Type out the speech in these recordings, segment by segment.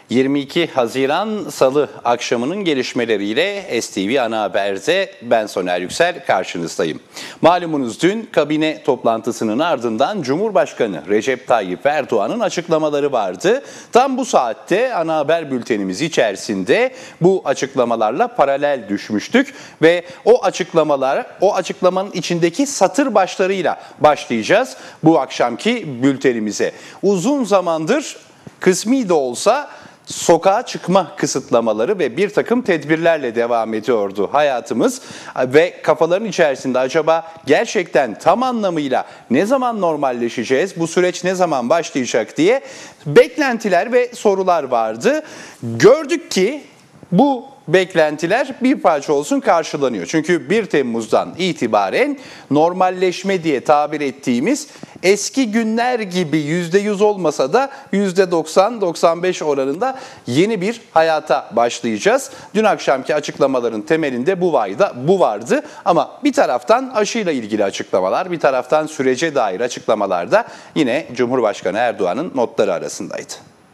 22 Haziran Salı akşamının gelişmeleriyle STV Ana Haber'de ben Soner Yüksel karşınızdayım. Malumunuz dün kabine toplantısının ardından Cumhurbaşkanı Recep Tayyip Erdoğan'ın açıklamaları vardı. Tam bu saatte Ana Haber bültenimiz içerisinde bu açıklamalarla paralel düşmüştük ve o açıklamanın içindeki satır başlarıyla başlayacağız bu akşamki bültenimize. Uzun zamandır kısmi de olsa sokağa çıkma kısıtlamaları ve bir takım tedbirlerle devam ediyordu hayatımız ve kafaların içerisinde acaba gerçekten tam anlamıyla ne zaman normalleşeceğiz, bu süreç ne zaman başlayacak diye beklentiler ve sorular vardı. Gördük ki bu beklentiler bir parça olsun karşılanıyor. Çünkü 1 Temmuz'dan itibaren normalleşme diye tabir ettiğimiz eski günler gibi %100 olmasa da %90-95 oranında yeni bir hayata başlayacağız. Dün akşamki açıklamaların temelinde bu vardı ama bir taraftan aşıyla ilgili açıklamalar, bir taraftan sürece dair açıklamalar da yine Cumhurbaşkanı Erdoğan'ın notları arasındaydı.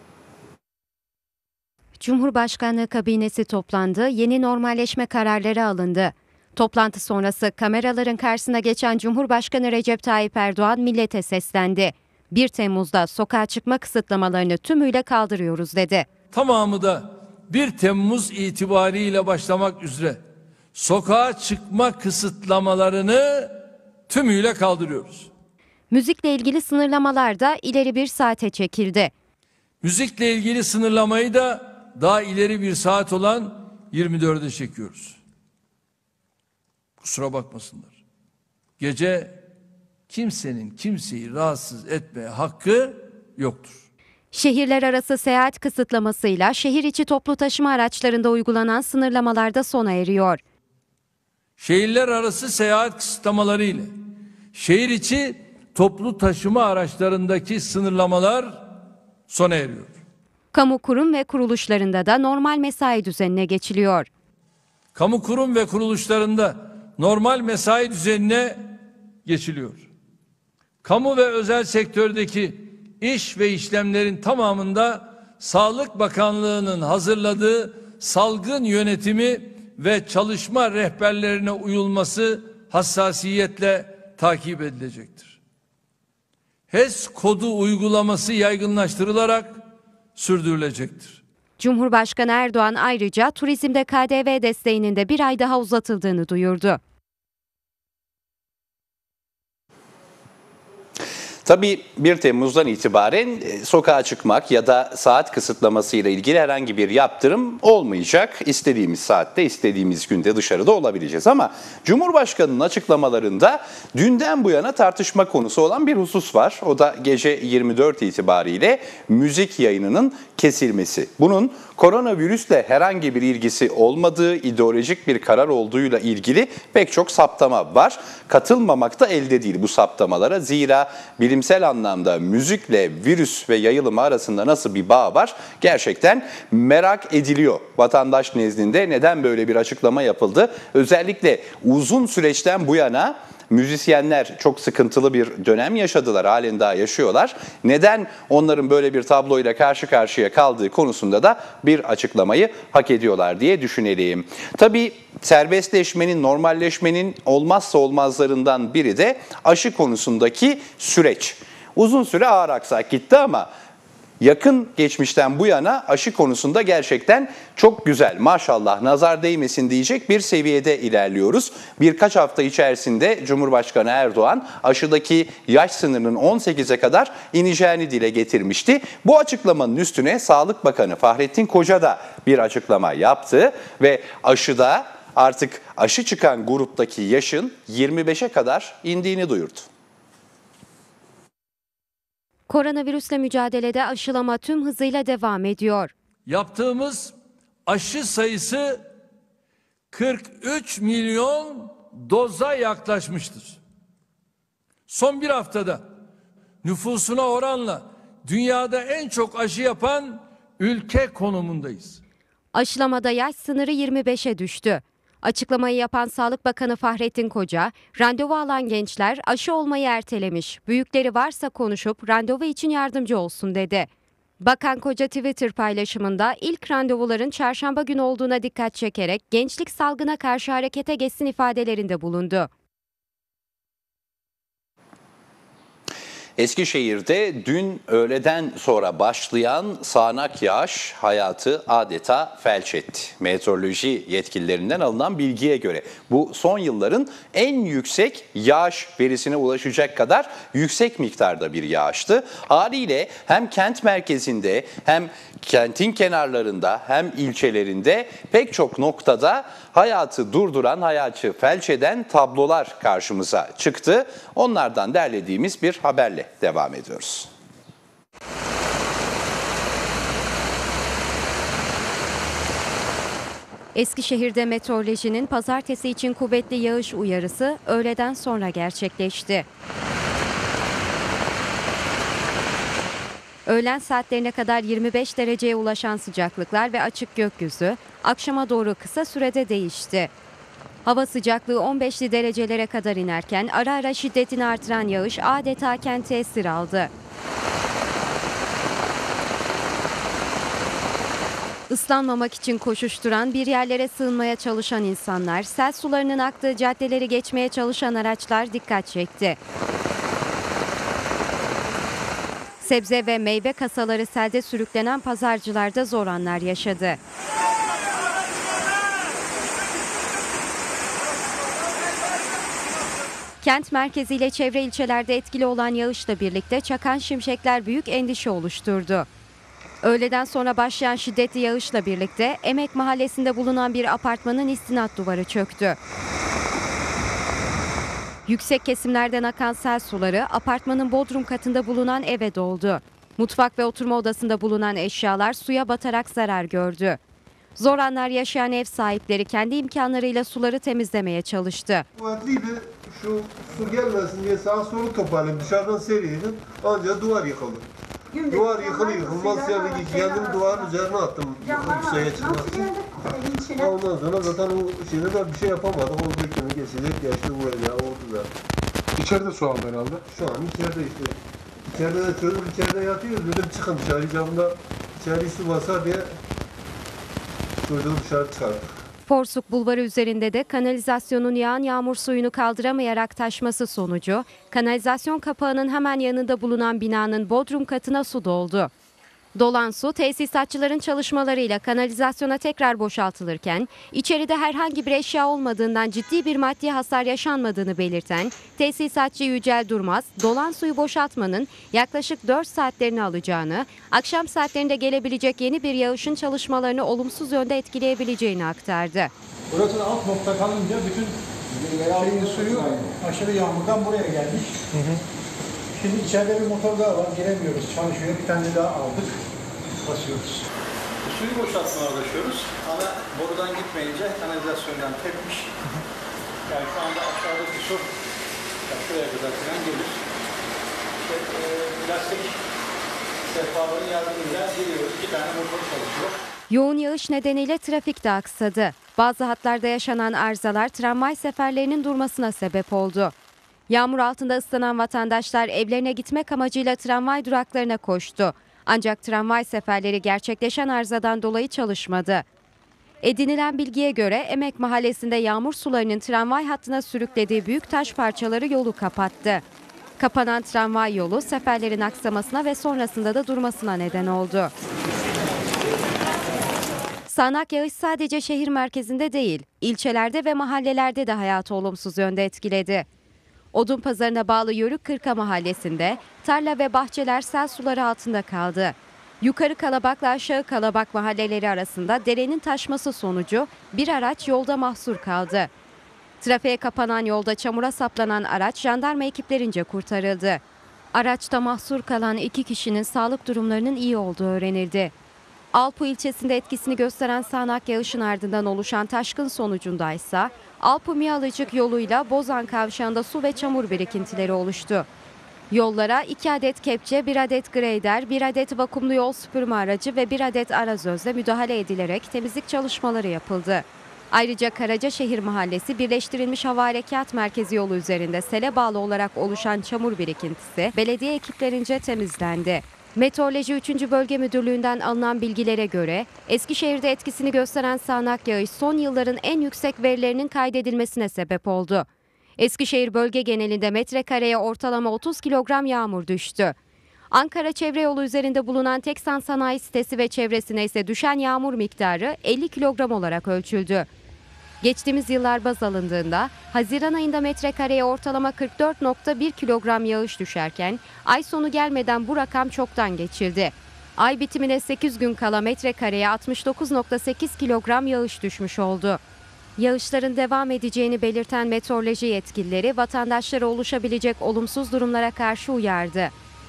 Cumhurbaşkanlığı kabinesi toplandı, yeni normalleşme kararları alındı. Toplantı sonrası kameraların karşısına geçen Cumhurbaşkanı Recep Tayyip Erdoğan millete seslendi. 1 Temmuz'da sokağa çıkma kısıtlamalarını tümüyle kaldırıyoruz dedi. Tamamı da 1 Temmuz itibariyle başlamak üzere sokağa çıkma kısıtlamalarını tümüyle kaldırıyoruz. Müzikle ilgili sınırlamalar da ileri bir saate çekildi. Müzikle ilgili sınırlamayı da daha ileri bir saat olan 24'e çekiyoruz. Kusura bakmasınlar. Gece kimsenin kimseyi rahatsız etmeye hakkı yoktur. Şehirler arası seyahat kısıtlamasıyla şehir içi toplu taşıma araçlarında uygulanan sınırlamalar da sona eriyor. Şehirler arası seyahat kısıtlamaları ile şehir içi toplu taşıma araçlarındaki sınırlamalar sona eriyor. Kamu kurum ve kuruluşlarında da normal mesai düzenine geçiliyor. Kamu kurum ve kuruluşlarında normal mesai düzenine geçiliyor. Kamu ve özel sektördeki iş ve işlemlerin tamamında Sağlık Bakanlığı'nın hazırladığı salgın yönetimi ve çalışma rehberlerine uyulması hassasiyetle takip edilecektir. HES kodu uygulaması yaygınlaştırılarak sürdürülecektir. Cumhurbaşkanı Erdoğan ayrıca turizmde KDV desteğinin de bir ay daha uzatıldığını duyurdu. Tabii 1 Temmuz'dan itibaren sokağa çıkmak ya da saat kısıtlaması ile ilgili herhangi bir yaptırım olmayacak. İstediğimiz saatte, istediğimiz günde dışarıda olabileceğiz. Ama Cumhurbaşkanı'nın açıklamalarında dünden bu yana tartışma konusu olan bir husus var. O da gece 24 itibariyle müzik yayınının kesilmesi. Bunun koronavirüsle herhangi bir ilgisi olmadığı, ideolojik bir karar olduğuyla ilgili pek çok saptama var. Katılmamak da elde değil bu saptamalara. Zira bilimsel anlamda müzikle virüs ve yayılımı arasında nasıl bir bağ var gerçekten merak ediliyor. Vatandaş nezdinde neden böyle bir açıklama yapıldı? Özellikle uzun süreçten bu yana müzisyenler çok sıkıntılı bir dönem yaşadılar, halen daha yaşıyorlar. Neden onların böyle bir tabloyla karşı karşıya kaldığı konusunda da bir açıklamayı hak ediyorlar diye düşünelim. Tabii serbestleşmenin, normalleşmenin olmazsa olmazlarından biri de aşı konusundaki süreç. Uzun süre ağır aksak gitti ama yakın geçmişten bu yana aşı konusunda gerçekten çok güzel, maşallah nazar değmesin diyecek bir seviyede ilerliyoruz. Birkaç hafta içerisinde Cumhurbaşkanı Erdoğan aşıdaki yaş sınırının 18'e kadar ineceğini dile getirmişti. Bu açıklamanın üstüne Sağlık Bakanı Fahrettin Koca da bir açıklama yaptı ve aşıda artık aşı çıkan gruptaki yaşın 25'e kadar indiğini duyurdu. Koronavirüsle mücadelede aşılama tüm hızıyla devam ediyor. Yaptığımız aşı sayısı 43 milyon doza yaklaşmıştır. Son bir haftada nüfusuna oranla dünyada en çok aşı yapan ülke konumundayız. Aşılamada yaş sınırı 25'e düştü. Açıklamayı yapan Sağlık Bakanı Fahrettin Koca, randevu alan gençler aşı olmayı ertelemiş, büyükleri varsa konuşup randevu için yardımcı olsun dedi. Bakan Koca Twitter paylaşımında ilk randevuların çarşamba günü olduğuna dikkat çekerek gençlik salgına karşı harekete geçsin ifadelerinde bulundu. Eskişehir'de dün öğleden sonra başlayan sağanak yağış hayatı adeta felç etti. Meteoroloji yetkililerinden alınan bilgiye göre bu son yılların en yüksek yağış verisine ulaşacak kadar yüksek miktarda bir yağıştı. Haliyle hem kent merkezinde hem kentin kenarlarında hem ilçelerinde pek çok noktada hayatı durduran, hayatı felç eden tablolar karşımıza çıktı. Onlardan derlediğimiz bir haberle devam ediyoruz. Eskişehir'de meteorolojinin pazartesi için kuvvetli yağış uyarısı öğleden sonra gerçekleşti. Öğlen saatlerine kadar 25 dereceye ulaşan sıcaklıklar ve açık gökyüzü akşama doğru kısa sürede değişti. Hava sıcaklığı 15'li derecelere kadar inerken ara ara şiddetini artıran yağış adeta kente esir aldı. Islanmamak için koşuşturan, bir yerlere sığınmaya çalışan insanlar, sel sularının aktığı caddeleri geçmeye çalışan araçlar dikkat çekti. Sebze ve meyve kasaları selde sürüklenen pazarcılarda zor anlar yaşadı. Kent merkeziyle çevre ilçelerde etkili olan yağışla birlikte çakan şimşekler büyük endişe oluşturdu. Öğleden sonra başlayan şiddetli yağışla birlikte Emek Mahallesi'nde bulunan bir apartmanın istinat duvarı çöktü. Yüksek kesimlerden akan sel suları apartmanın bodrum katında bulunan eve doldu. Mutfak ve oturma odasında bulunan eşyalar suya batarak zarar gördü. Zor anlar yaşayan ev sahipleri kendi imkanlarıyla suları temizlemeye çalıştı. Kuvvetliydi. Şu su gelmesin diye sağa sola toparlayıp dışarıdan seriyordum. Ancak duvar yıkıldı. Duvar yıkılmaz yani kendim duvarın üzerine attım yükseğe çıkmak için. Ondan sonra zaten o şeyde de bir şey yapamadık. O dökümü geçecek geçti buraya oldu zaten. İçeride su aldı herhalde. Şu an içeride işte. İçeride de çocuk içeride yatıyoruz. Dedim çıkın dışarı camda içeri su basar diye çocuğu dışarı çıkardık. Porsuk Bulvarı üzerinde de kanalizasyonun yağan yağmur suyunu kaldıramayarak taşması sonucu kanalizasyon kapağının hemen yanında bulunan binanın bodrum katına su doldu. Dolan su tesisatçıların çalışmalarıyla kanalizasyona tekrar boşaltılırken içeride herhangi bir eşya olmadığından ciddi bir maddi hasar yaşanmadığını belirten tesisatçı Yücel Durmaz, dolan suyu boşaltmanın yaklaşık 4 saatlerini alacağını, akşam saatlerinde gelebilecek yeni bir yağışın çalışmalarını olumsuz yönde etkileyebileceğini aktardı. Burası alt nokta kalınca bütün suyu aşırı yağmurdan buraya gelmiş. Şimdi içeride bir motor daha var, giremiyoruz, çalışıyor. Bir tane daha aldık, basıyoruz. Suyu boşaltmaya uğraşıyoruz. Ana borudan gitmeyince kanalizasyondan tepmiş. Yani şu anda aşağıdaki su şuraya kadar falan gelir. İşte, plastik sehpaların yardımıyla geliyor. 2 tane motor çalışıyor. Yoğun yağış nedeniyle trafik de aksadı. Bazı hatlarda yaşanan arızalar tramvay seferlerinin durmasına sebep oldu. Yağmur altında ıslanan vatandaşlar evlerine gitmek amacıyla tramvay duraklarına koştu. Ancak tramvay seferleri gerçekleşen arızadan dolayı çalışmadı. Edinilen bilgiye göre Emek Mahallesi'nde yağmur sularının tramvay hattına sürüklediği büyük taş parçaları yolu kapattı. Kapanan tramvay yolu seferlerin aksamasına ve sonrasında da durmasına neden oldu. Sağanak yağış sadece şehir merkezinde değil, ilçelerde ve mahallelerde de hayatı olumsuz yönde etkiledi. Odunpazarı'na bağlı Yörük Kırka mahallesinde tarla ve bahçeler sel suları altında kaldı. Yukarı Kalabak'la aşağı Kalabak mahalleleri arasında derenin taşması sonucu bir araç yolda mahsur kaldı. Trafiğe kapanan yolda çamura saplanan araç jandarma ekiplerince kurtarıldı. Araçta mahsur kalan 2 kişinin sağlık durumlarının iyi olduğu öğrenildi. Alpu ilçesinde etkisini gösteren sağanak yağışın ardından oluşan taşkın sonucunda ise Alpu Miyalıcık yoluyla Bozan kavşağında su ve çamur birikintileri oluştu. Yollara 2 adet kepçe, 1 adet greyder, 1 adet vakumlu yol süpürme aracı ve 1 adet arazözle müdahale edilerek temizlik çalışmaları yapıldı. Ayrıca Karacaşehir Mahallesi Birleştirilmiş Hava Harekat Merkezi yolu üzerinde sele bağlı olarak oluşan çamur birikintisi belediye ekiplerince temizlendi. Meteoroloji 3. Bölge Müdürlüğü'nden alınan bilgilere göre Eskişehir'de etkisini gösteren sağanak yağış son yılların en yüksek verilerinin kaydedilmesine sebep oldu. Eskişehir bölge genelinde metrekareye ortalama 30 kilogram yağmur düştü. Ankara Çevre Yolu üzerinde bulunan Teksan Sanayi Sitesi ve çevresine ise düşen yağmur miktarı 50 kilogram olarak ölçüldü. Geçtiğimiz yıllar baz alındığında Haziran ayında metrekareye ortalama 44,1 kilogram yağış düşerken ay sonu gelmeden bu rakam çoktan geçildi. Ay bitimine 8 gün kala metrekareye 69,8 kilogram yağış düşmüş oldu. Yağışların devam edeceğini belirten meteoroloji yetkilileri vatandaşlara oluşabilecek olumsuz durumlara karşı uyardı.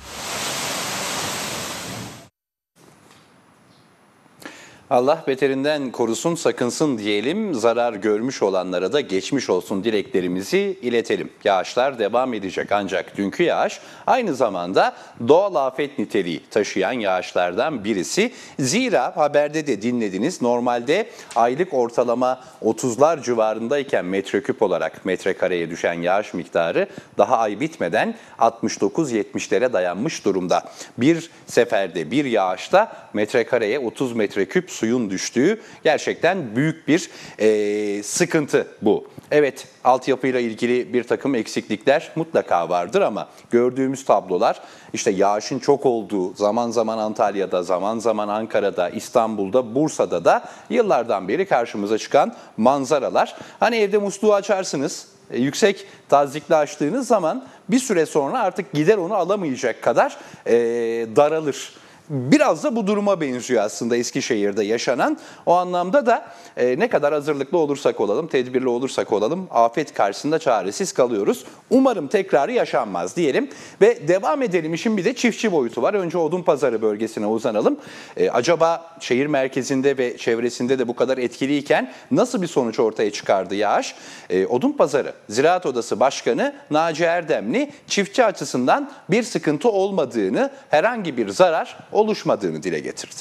Allah beterinden korusun, sakınsın diyelim. Zarar görmüş olanlara da geçmiş olsun dileklerimizi iletelim. Yağışlar devam edecek ancak dünkü yağış aynı zamanda doğal afet niteliği taşıyan yağışlardan birisi. Zira haberde de dinlediniz. Normalde aylık ortalama 30'lar civarındayken metreküp olarak metrekareye düşen yağış miktarı daha ay bitmeden 69-70'lere dayanmış durumda. Bir seferde, bir yağışta metrekareye 30 metreküp suyun düştüğü gerçekten büyük bir sıkıntı bu. Evet, altyapıyla ilgili bir takım eksiklikler mutlaka vardır ama gördüğümüz tablolar işte yağışın çok olduğu, zaman zaman Antalya'da, zaman zaman Ankara'da, İstanbul'da, Bursa'da da yıllardan beri karşımıza çıkan manzaralar. Hani evde musluğu açarsınız, yüksek tazyikle açtığınız zaman bir süre sonra artık gider onu alamayacak kadar daralır. Biraz da bu duruma benziyor aslında Eskişehir'de yaşanan. O anlamda da ne kadar hazırlıklı olursak olalım, tedbirli olursak olalım afet karşısında çaresiz kalıyoruz. Umarım tekrarı yaşanmaz diyelim ve devam edelim. İşin bir de çiftçi boyutu var. Önce Odunpazarı bölgesine uzanalım. Acaba şehir merkezinde ve çevresinde de bu kadar etkiliyken nasıl bir sonuç ortaya çıkardı yağış? Odunpazarı Ziraat Odası Başkanı Naci Erdemli çiftçi açısından bir sıkıntı olmadığını, herhangi bir zarar oluşmadığını dile getirdi.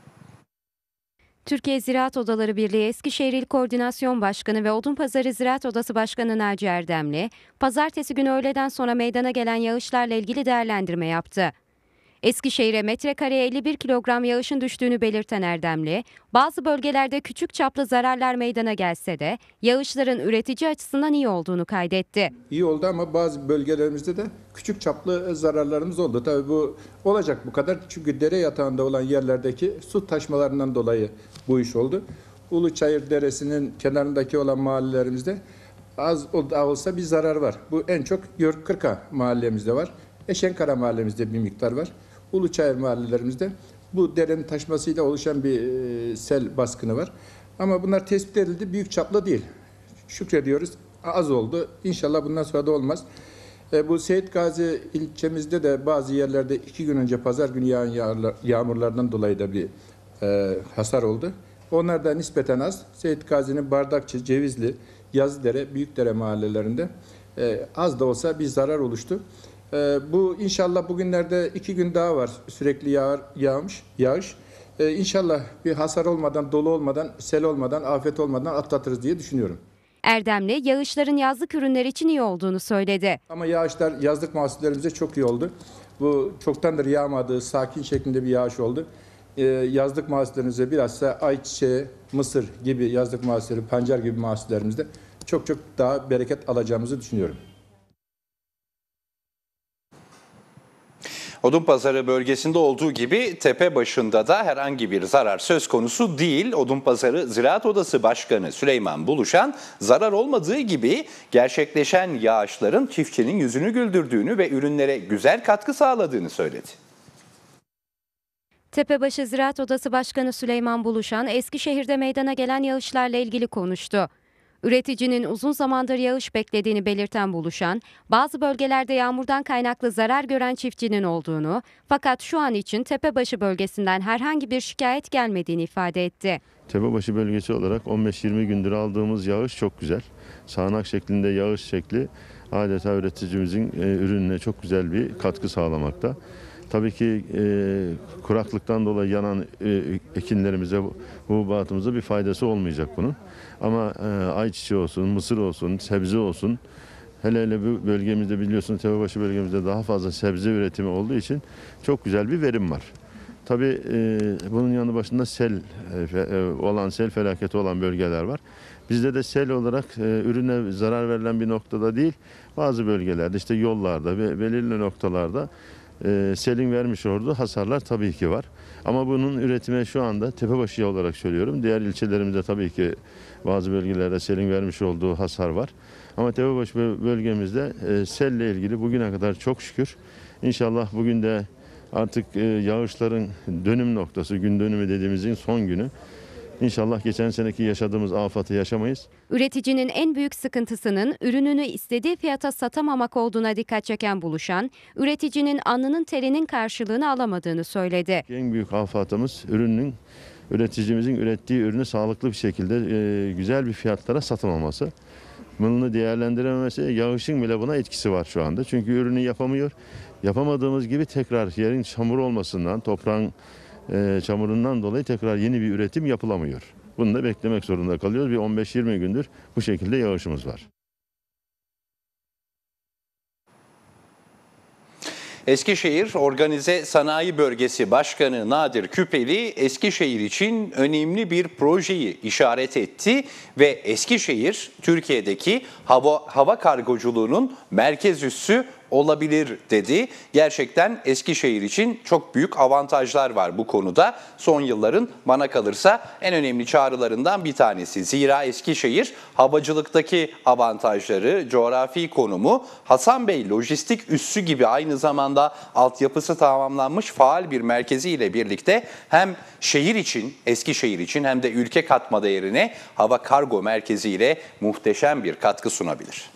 Türkiye Ziraat Odaları Birliği Eskişehir İl Koordinasyon Başkanı ve Odunpazarı Ziraat Odası Başkanı Naci Erdemli, pazartesi günü öğleden sonra meydana gelen yağışlarla ilgili değerlendirme yaptı. Eskişehir'e metrekareye 51 kilogram yağışın düştüğünü belirten Erdemli, bazı bölgelerde küçük çaplı zararlar meydana gelse de yağışların üretici açısından iyi olduğunu kaydetti. İyi oldu ama bazı bölgelerimizde de küçük çaplı zararlarımız oldu. Tabii bu olacak bu kadar çünkü dere yatağında olan yerlerdeki su taşmalarından dolayı bu iş oldu. Uluçayır Deresi'nin kenarındaki olan mahallelerimizde az olsa bir zarar var. Bu en çok Yörük-Kırka mahallemizde var. Eşenkara mahallemizde bir miktar var. Uluçayır mahallelerimizde bu derenin taşmasıyla oluşan bir sel baskını var. Ama bunlar tespit edildi. Büyük çaplı değil. Şükrediyoruz. Az oldu. İnşallah bundan sonra da olmaz. Bu Seyit Gazi ilçemizde de bazı yerlerde 2 gün önce pazar günü yağan yağmurlardan dolayı da bir hasar oldu. Onlar da nispeten az. Seyit Gazi'nin Bardakçı, Cevizli, Yazıdere, Büyükdere mahallelerinde az da olsa bir zarar oluştu. Bu inşallah bugünlerde 2 gün daha var sürekli yağış. İnşallah bir hasar olmadan, dolu olmadan, sel olmadan, afet olmadan atlatırız diye düşünüyorum. Erdemli, yağışların yazlık ürünler için iyi olduğunu söyledi. Ama yağışlar yazlık mahsullerimize çok iyi oldu. Bu çoktandır yağmadığı, sakin şeklinde bir yağış oldu. Yazlık mahsullerimize bilhassa ayçiçeği, mısır gibi yazlık mahsulleri, pancar gibi mahsullerimizde çok daha bereket alacağımızı düşünüyorum. Odunpazarı bölgesinde olduğu gibi Tepebaşı'nda da herhangi bir zarar söz konusu değil. Odunpazarı Ziraat Odası Başkanı Süleyman Buluşan, zarar olmadığı gibi gerçekleşen yağışların çiftçinin yüzünü güldürdüğünü ve ürünlere güzel katkı sağladığını söyledi. Tepebaşı Ziraat Odası Başkanı Süleyman Buluşan, Eskişehir'de meydana gelen yağışlarla ilgili konuştu. Üreticinin uzun zamandır yağış beklediğini belirten Buluşan, bazı bölgelerde yağmurdan kaynaklı zarar gören çiftçinin olduğunu, fakat şu an için Tepebaşı bölgesinden herhangi bir şikayet gelmediğini ifade etti. Tepebaşı bölgesi olarak 15-20 gündür aldığımız yağış çok güzel. Sağanak şeklinde yağış şekli adeta üreticimizin ürününe çok güzel bir katkı sağlamakta. Tabii ki kuraklıktan dolayı yanan ekinlerimize, hububatımıza bir faydası olmayacak bunun. Ama ayçiçeği olsun, mısır olsun, sebze olsun Hele hele bu bölgemizde biliyorsunuz Tepebaşı bölgemizde daha fazla sebze üretimi olduğu için çok güzel bir verim var. Tabii bunun yanı başında sel felaketi olan bölgeler var. Bizde de sel olarak ürüne zarar verilen bir noktada değil, bazı bölgelerde işte yollarda ve belirli noktalarda selin vermiş olduğu hasarlar tabii ki var. Ama bunun üretime şu anda Tepebaşı olarak söylüyorum. Diğer ilçelerimizde tabii ki bazı bölgelerde selin vermiş olduğu hasar var. Ama Tepebaşı bölgemizde selle ilgili bugüne kadar çok şükür inşallah bugün de artık yağışların dönüm noktası, gün dönümü dediğimizin son günü. İnşallah geçen seneki yaşadığımız afatı yaşamayız. Üreticinin en büyük sıkıntısının ürününü istediği fiyata satamamak olduğuna dikkat çeken Buluşan, üreticinin alnının terinin karşılığını alamadığını söyledi. En büyük afatımız üreticimizin ürettiği ürünü sağlıklı bir şekilde güzel bir fiyatlara satamaması. Bunu değerlendirememesi, yağışın bile buna etkisi var şu anda. Çünkü ürünü yapamıyor. Yapamadığımız gibi tekrar yerin çamur olmasından, toprağın çamurundan dolayı tekrar yeni bir üretim yapılamıyor. Bunu da beklemek zorunda kalıyoruz. Bir 15-20 gündür bu şekilde yağışımız var. Eskişehir Organize Sanayi Bölgesi Başkanı Nadir Küpeli, Eskişehir için önemli bir projeyi işaret etti ve Eskişehir, Türkiye'deki hava kargoculuğunun merkez üssü olabilir dedi. Gerçekten Eskişehir için çok büyük avantajlar var bu konuda. Son yılların bana kalırsa en önemli çağrılarından bir tanesi. Zira Eskişehir havacılıktaki avantajları, coğrafi konumu, Hasan Bey lojistik üssü gibi aynı zamanda altyapısı tamamlanmış faal bir merkezi ile birlikte hem şehir için, Eskişehir için hem de ülke katma değerine hava kargo merkezi ile muhteşem bir katkı sunabilir.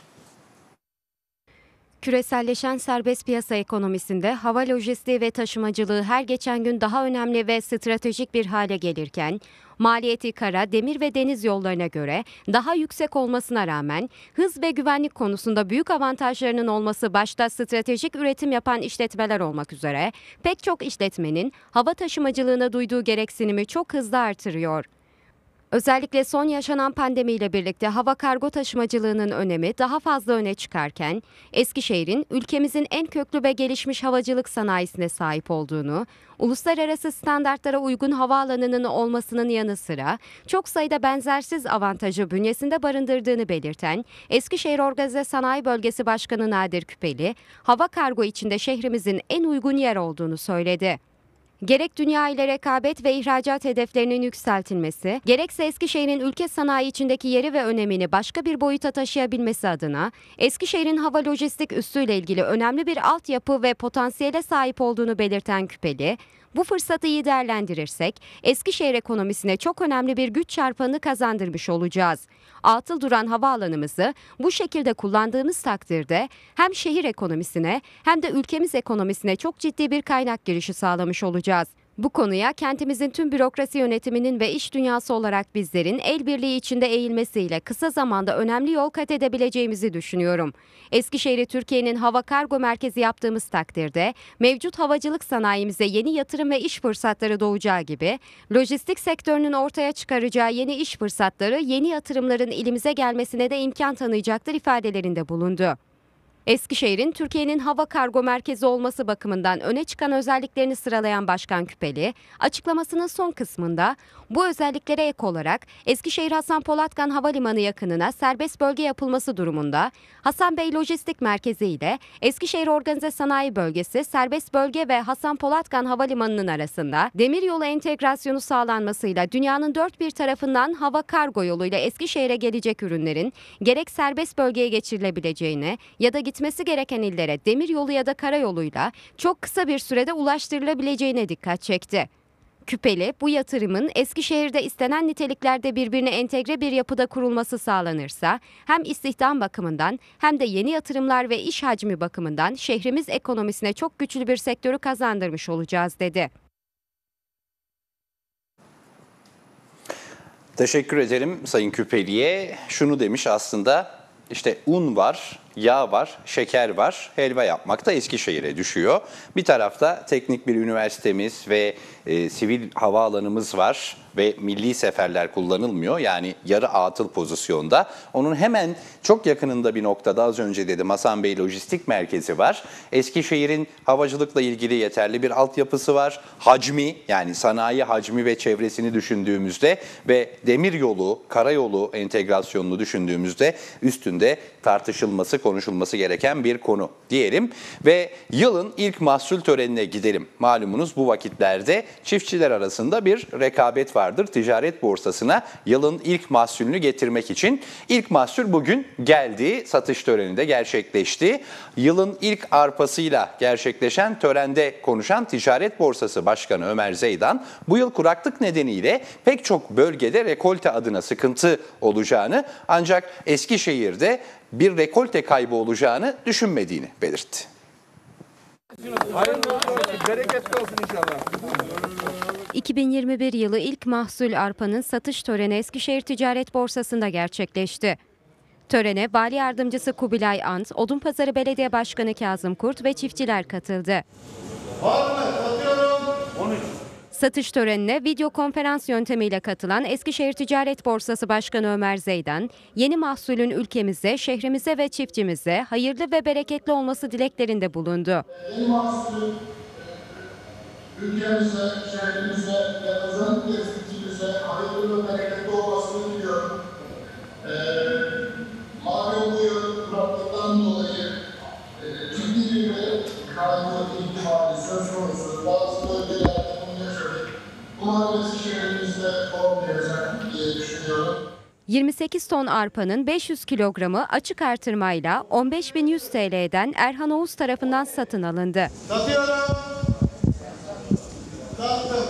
Küreselleşen serbest piyasa ekonomisinde hava lojistiği ve taşımacılığı her geçen gün daha önemli ve stratejik bir hale gelirken, maliyeti kara, demir ve deniz yollarına göre daha yüksek olmasına rağmen hız ve güvenlik konusunda büyük avantajlarının olması başta stratejik üretim yapan işletmeler olmak üzere pek çok işletmenin hava taşımacılığına duyduğu gereksinimi çok hızlı artırıyor. Özellikle son yaşanan pandemiyle birlikte hava kargo taşımacılığının önemi daha fazla öne çıkarken, Eskişehir'in ülkemizin en köklü ve gelişmiş havacılık sanayisine sahip olduğunu, uluslararası standartlara uygun havaalanının olmasının yanı sıra çok sayıda benzersiz avantajı bünyesinde barındırdığını belirten Eskişehir Organize Sanayi Bölgesi Başkanı Nadir Küpeli, hava kargo içinde şehrimizin en uygun yer olduğunu söyledi. Gerek dünya ile rekabet ve ihracat hedeflerinin yükseltilmesi, gerekse Eskişehir'in ülke sanayi içindeki yeri ve önemini başka bir boyuta taşıyabilmesi adına Eskişehir'in hava lojistik üssüyle ilgili önemli bir altyapı ve potansiyele sahip olduğunu belirten Küpeli, bu fırsatı iyi değerlendirirsek Eskişehir ekonomisine çok önemli bir güç çarpanı kazandırmış olacağız. Atıl duran havaalanımızı bu şekilde kullandığımız takdirde hem şehir ekonomisine hem de ülkemiz ekonomisine çok ciddi bir kaynak girişi sağlamış olacağız. Bu konuya kentimizin tüm bürokrasi yönetiminin ve iş dünyası olarak bizlerin el birliği içinde eğilmesiyle kısa zamanda önemli yol kat edebileceğimizi düşünüyorum. Eskişehir'i Türkiye'nin hava kargo merkezi yaptığımız takdirde mevcut havacılık sanayimize yeni yatırım ve iş fırsatları doğacağı gibi lojistik sektörünün ortaya çıkaracağı yeni iş fırsatları yeni yatırımların ilimize gelmesine de imkan tanıyacaktır ifadelerinde bulundu. Eskişehir'in Türkiye'nin hava kargo merkezi olması bakımından öne çıkan özelliklerini sıralayan Başkan Küpeli, açıklamasının son kısmında bu özelliklere ek olarak Eskişehir Hasan Polatkan Havalimanı yakınına serbest bölge yapılması durumunda Hasan Bey Lojistik Merkezi ile Eskişehir Organize Sanayi Bölgesi serbest bölge ve Hasan Polatkan Havalimanı'nın arasında demiryolu entegrasyonu sağlanmasıyla dünyanın dört bir tarafından hava kargo yoluyla Eskişehir'e gelecek ürünlerin gerek serbest bölgeye geçirilebileceğini ya da gitmesi gereken illere demiryolu ya da karayoluyla çok kısa bir sürede ulaştırılabileceğine dikkat çekti. Küpeli, bu yatırımın Eskişehir'de istenen niteliklerde birbirine entegre bir yapıda kurulması sağlanırsa hem istihdam bakımından hem de yeni yatırımlar ve iş hacmi bakımından şehrimiz ekonomisine çok güçlü bir sektörü kazandırmış olacağız dedi. Teşekkür ederim Sayın Küpeli'ye. Şunu demiş aslında, işte un var, yağ var, şeker var, helva yapmak da Eskişehir'e düşüyor. Bir tarafta teknik bir üniversitemiz ve sivil havaalanımız var ve milli seferler kullanılmıyor. Yani yarı atıl pozisyonda. Onun hemen çok yakınında bir noktada az önce dedim Hasan Bey Lojistik Merkezi var. Eskişehir'in havacılıkla ilgili yeterli bir altyapısı var. Hacmi, yani sanayi hacmi ve çevresini düşündüğümüzde ve demiryolu, karayolu entegrasyonunu düşündüğümüzde üstünde tartışılması, konuşulması gereken bir konu diyelim. Ve yılın ilk mahsul törenine gidelim. Malumunuz bu vakitlerde çiftçiler arasında bir rekabet vardır. Ticaret borsasına yılın ilk mahsulünü getirmek için. İlk mahsul bugün geldi. Satış töreni de gerçekleşti. Yılın ilk arpasıyla gerçekleşen törende konuşan Ticaret Borsası Başkanı Ömer Zeydan, bu yıl kuraklık nedeniyle pek çok bölgede rekolte adına sıkıntı olacağını, ancak Eskişehir'de bir rekolte kaybı olacağını düşünmediğini belirtti. Hayırlı olsun, bereketli olsun inşallah. 2021 yılı ilk mahsul arpanın satış töreni Eskişehir Ticaret Borsası'nda gerçekleşti. Törene Vali Yardımcısı Kubilay Ant, Odunpazarı Belediye Başkanı Kazım Kurt ve çiftçiler katıldı. Satış törenine video konferans yöntemiyle katılan Eskişehir Ticaret Borsası Başkanı Ömer Zeydan, yeni mahsulün ülkemize, şehrimize ve çiftçimize hayırlı ve bereketli olması dileklerinde bulundu. Yeni mahsulün ülkemize, şehrimize ve özellikle çiftçimize hayırlı ve bereketli olmasını diliyorum. Malum bu yıl kuraklıktan dolayı ciddi bir kaybı ihtimali söz konusu. Bazı bölgelerde bunu yaşadık. Umarım Eskişehir'imizde olmayacak diye düşünüyorum. 28 ton arpanın 500 kilogramı açık artırmayla 15.100 TL'den Erhan Oğuz tarafından satın alındı. Satıyorum. Sattım.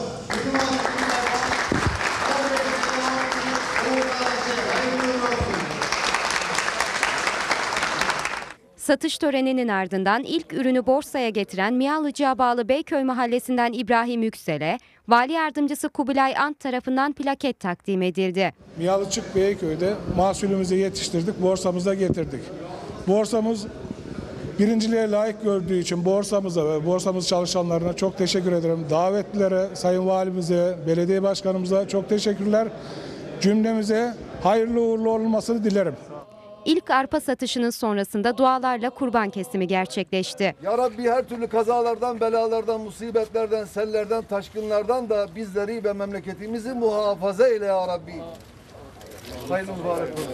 Satış töreninin ardından ilk ürünü borsaya getiren Miyalıcı'ya bağlı Beyköy Mahallesi'nden İbrahim Yüksel'e Vali Yardımcısı Kubilay Ant tarafından plaket takdim edildi. Miyalıcık Beyköy'de mahsulümüzü yetiştirdik, borsamıza getirdik. Borsamız birinciliğe layık gördüğü için borsamıza ve borsamız çalışanlarına çok teşekkür ederim. Davetlilere, Sayın Valimize, Belediye Başkanımıza çok teşekkürler. Cümlemize hayırlı uğurlu olmasını dilerim. İlk arpa satışının sonrasında dualarla kurban kesimi gerçekleşti. Ya Rabbi her türlü kazalardan, belalardan, musibetlerden, sellerden, taşkınlardan da bizleri ve memleketimizi muhafaza eyle ya Rabbi. Hayırlı mübarek olsun.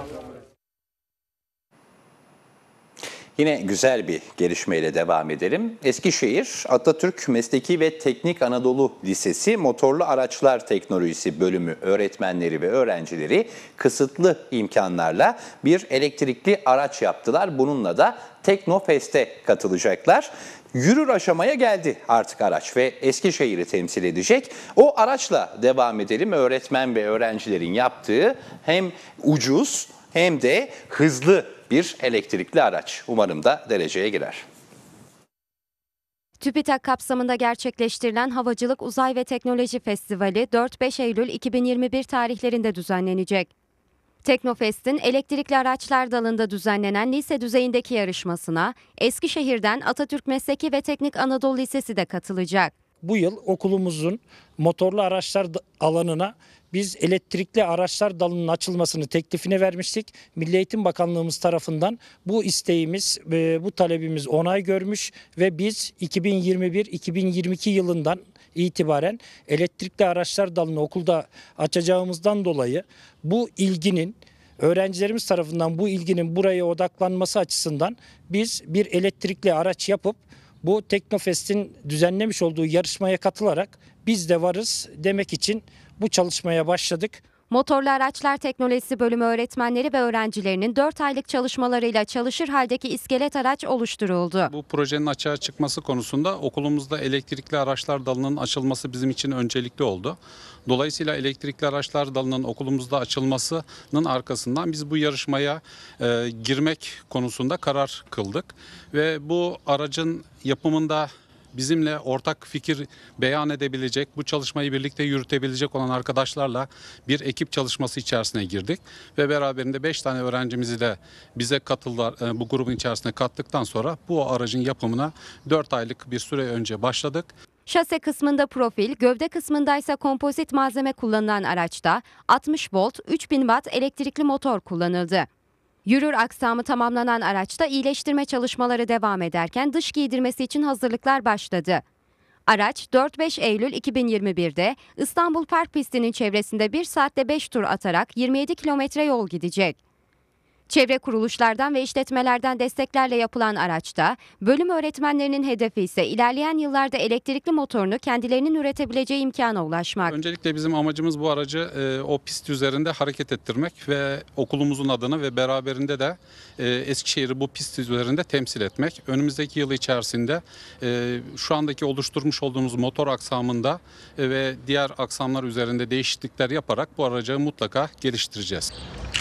Yine güzel bir gelişmeyle devam edelim. Eskişehir Atatürk Mesleki ve Teknik Anadolu Lisesi Motorlu Araçlar Teknolojisi bölümü öğretmenleri ve öğrencileri kısıtlı imkanlarla bir elektrikli araç yaptılar. Bununla da Teknofest'e katılacaklar. Yürür aşamaya geldi artık araç ve Eskişehir'i temsil edecek. O araçla devam edelim. Öğretmen ve öğrencilerin yaptığı hem ucuz hem de hızlı bir elektrikli araç. Umarım da dereceye girer. TÜBİTAK kapsamında gerçekleştirilen Havacılık Uzay ve Teknoloji Festivali 4-5 Eylül 2021 tarihlerinde düzenlenecek. Teknofest'in elektrikli araçlar dalında düzenlenen lise düzeyindeki yarışmasına Eskişehir'den Atatürk Mesleki ve Teknik Anadolu Lisesi de katılacak. Bu yıl okulumuzun motorlu araçlar alanına biz elektrikli araçlar dalının açılmasını teklifini vermiştik. Milli Eğitim Bakanlığımız tarafından bu isteğimiz, bu talebimiz onay görmüş ve biz 2021-2022 yılından itibaren elektrikli araçlar dalını okulda açacağımızdan dolayı bu ilginin öğrencilerimiz tarafından bu ilginin buraya odaklanması açısından biz bir elektrikli araç yapıp bu Teknofest'in düzenlemiş olduğu yarışmaya katılarak biz de varız demek için bu çalışmaya başladık. Motorlu Araçlar Teknolojisi bölümü öğretmenleri ve öğrencilerinin 4 aylık çalışmalarıyla çalışır haldeki iskelet araç oluşturuldu. Bu projenin açığa çıkması konusunda okulumuzda elektrikli araçlar dalının açılması bizim için öncelikli oldu. Dolayısıyla elektrikli araçlar dalının okulumuzda açılmasının arkasından biz bu yarışmaya girmek konusunda karar kıldık. Ve bu aracın yapımında bizimle ortak fikir beyan edebilecek, bu çalışmayı birlikte yürütebilecek olan arkadaşlarla bir ekip çalışması içerisine girdik. Ve beraberinde 5 tane öğrencimizi de bize katıldılar, bu grubun içerisine kattıktan sonra bu aracın yapımına 4 aylık bir süre önce başladık. Şase kısmında profil, gövde kısmındaysa kompozit malzeme kullanılan araçta 60 volt 3000 watt elektrikli motor kullanıldı. Yürür aksamı tamamlanan araçta iyileştirme çalışmaları devam ederken dış giydirmesi için hazırlıklar başladı. Araç 4-5 Eylül 2021'de İstanbul Park pistinin çevresinde 1 saatte 5 tur atarak 27 kilometre yol gidecek. Çevre kuruluşlardan ve işletmelerden desteklerle yapılan araçta bölüm öğretmenlerinin hedefi ise ilerleyen yıllarda elektrikli motorunu kendilerinin üretebileceği imkana ulaşmak. Öncelikle bizim amacımız bu aracı o pist üzerinde hareket ettirmek ve okulumuzun adını ve beraberinde de Eskişehir'i bu pist üzerinde temsil etmek. Önümüzdeki yıl içerisinde şu andaki oluşturmuş olduğumuz motor aksamında ve diğer aksamlar üzerinde değişiklikler yaparak bu aracı mutlaka geliştireceğiz.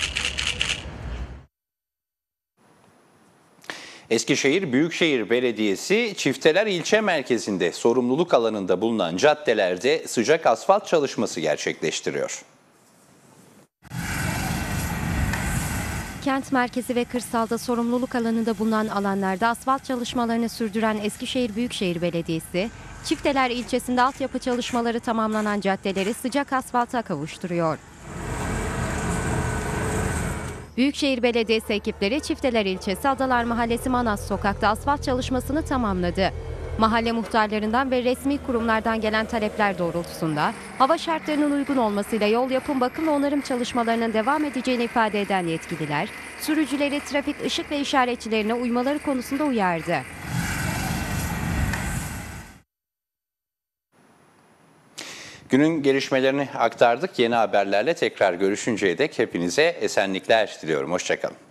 Eskişehir Büyükşehir Belediyesi Çifteler ilçe merkezinde sorumluluk alanında bulunan caddelerde sıcak asfalt çalışması gerçekleştiriyor. Kent merkezi ve kırsalda sorumluluk alanında bulunan alanlarda asfalt çalışmalarını sürdüren Eskişehir Büyükşehir Belediyesi, Çifteler ilçesinde altyapı çalışmaları tamamlanan caddeleri sıcak asfalta kavuşturuyor. Büyükşehir Belediyesi ekipleri Çifteler ilçesi Adalar Mahallesi Manas Sokak'ta asfalt çalışmasını tamamladı. Mahalle muhtarlarından ve resmi kurumlardan gelen talepler doğrultusunda hava şartlarının uygun olmasıyla yol yapım, bakım ve onarım çalışmalarının devam edeceğini ifade eden yetkililer, sürücüleri trafik ışık ve işaretçilerine uymaları konusunda uyardı. Günün gelişmelerini aktardık. Yeni haberlerle tekrar görüşünceye dek hepinize esenlikler diliyorum. Hoşça kalın.